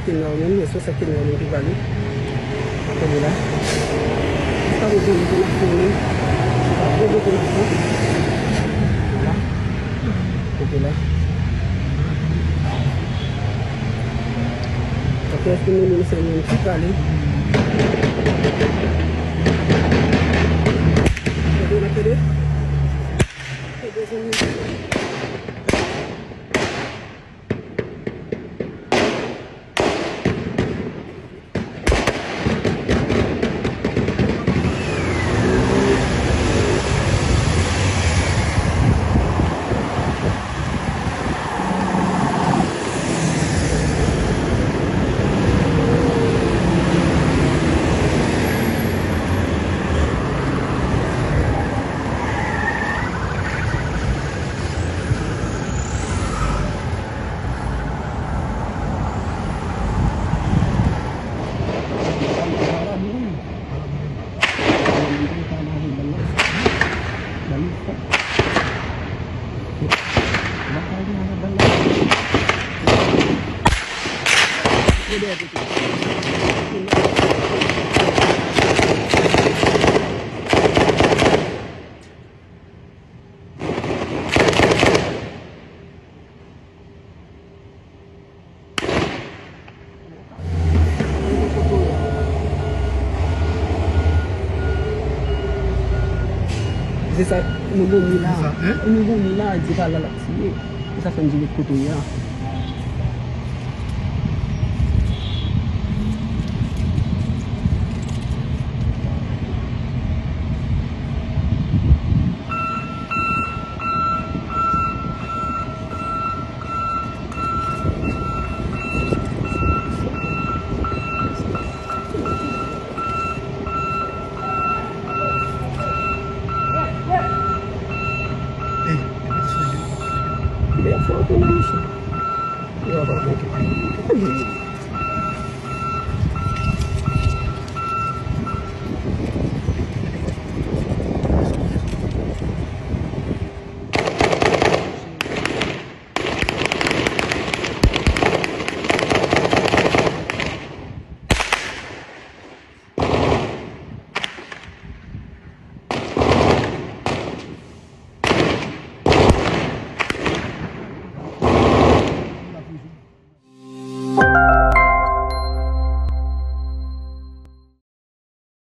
sakit namin, so sakit namin di balik. Apa bila? Kita udah nak sini. Aku udah nak. Bila? Tapi aku ni saya ni kali. Jadi nak dia? Dia sini. C'est ça, nouveau Mila, il dit à la laxie, ça fait un gilet de couteau. Ya, foto na isso. Eu vou